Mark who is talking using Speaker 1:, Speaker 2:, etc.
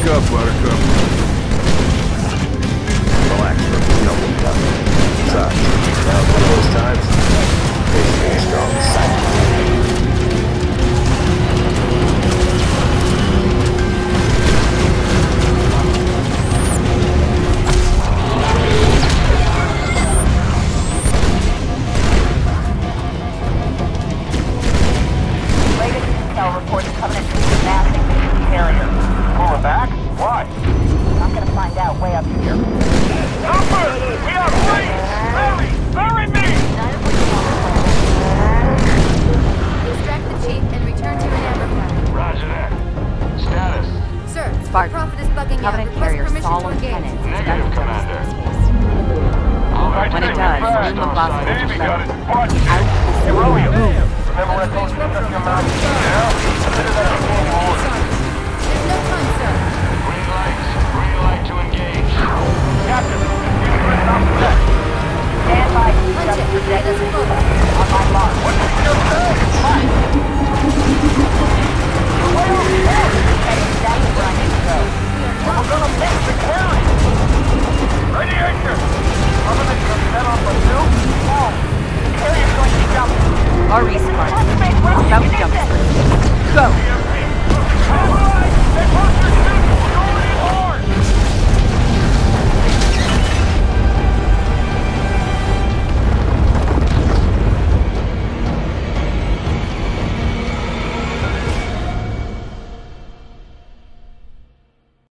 Speaker 1: Wake up, Buttercup.
Speaker 2: Relax, Rookie. No one got me. Besides, now it's one of those times. Basically a strong psychic.
Speaker 3: Reports Covenant massing the carrier.
Speaker 4: Pulling back? Why?
Speaker 3: I'm gonna find out way up here.
Speaker 4: Cooper! We are free! Hurry! Bury me!
Speaker 5: Extract the chief and return to an amber flag.
Speaker 4: Roger that. Status?
Speaker 5: Sir,
Speaker 6: Spartan.
Speaker 5: Prophet is bugging out.
Speaker 6: Covenant
Speaker 5: Request
Speaker 6: carrier
Speaker 5: permission to
Speaker 6: Solemn
Speaker 5: engage.
Speaker 6: Penance.
Speaker 4: Negative, Commander.
Speaker 6: When it does, we will lost the
Speaker 4: Navy got it.
Speaker 6: shuttle.
Speaker 4: Watch
Speaker 6: Out
Speaker 4: it.
Speaker 6: the
Speaker 4: Where are you?
Speaker 6: move.
Speaker 4: Remember when I told you to shut your mouth? Yeah? Consider that a formal order.
Speaker 5: There's no time, sir.
Speaker 4: Green light. Green light to engage. Captain, you can off the deck.
Speaker 3: Stand by.
Speaker 5: Punch it. Let us focus.
Speaker 3: On my mark.
Speaker 4: What did you just say?
Speaker 3: Fine. Way over there. Heading exactly where I need to go.
Speaker 4: We're gonna miss the carry. Radiation. Covenant just set off a two?
Speaker 3: No. The carrier's going to be jumping.
Speaker 6: Our